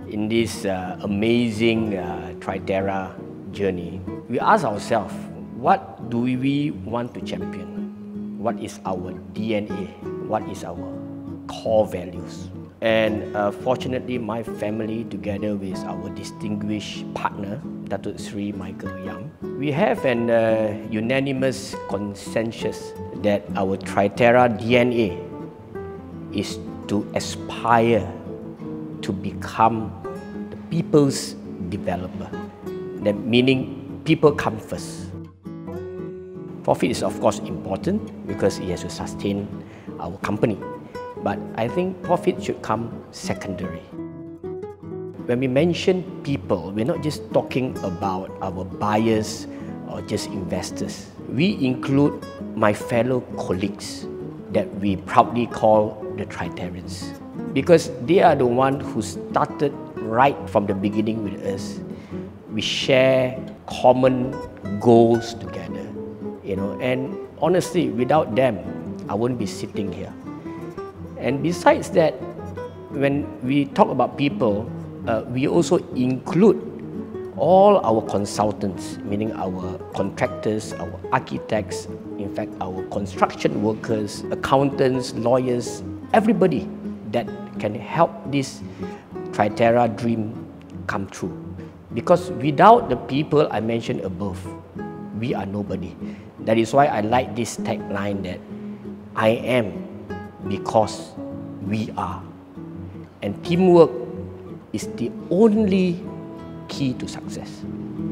in this amazing Triterra journey, we ask ourselves, what do we want to champion? What is our DNA? What is our core values? And fortunately, my family, together with our distinguished partner, Datuk Sri Michael Yam, we have an unanimous consensus that our Triterra DNA is to aspire to become the people's developer. That meaning people come first. Profit is of course important because it has to sustain our company. But I think profit should come secondary. When we mention people, we're not just talking about our buyers or just investors. We include my fellow colleagues that we proudly call the Triterrans, because they are the ones who started right from the beginning with us. We share common goals together, and honestly, without them, I wouldn't be sitting here. And besides that, when we talk about people, we also include all our consultants, meaning our contractors, our architects, in fact, our construction workers, accountants, lawyers, everybody that can help this Triterra dream come true. Because without the people I mentioned above, we are nobody. That is why I like this tagline that I am because we are. And teamwork is the only key to success.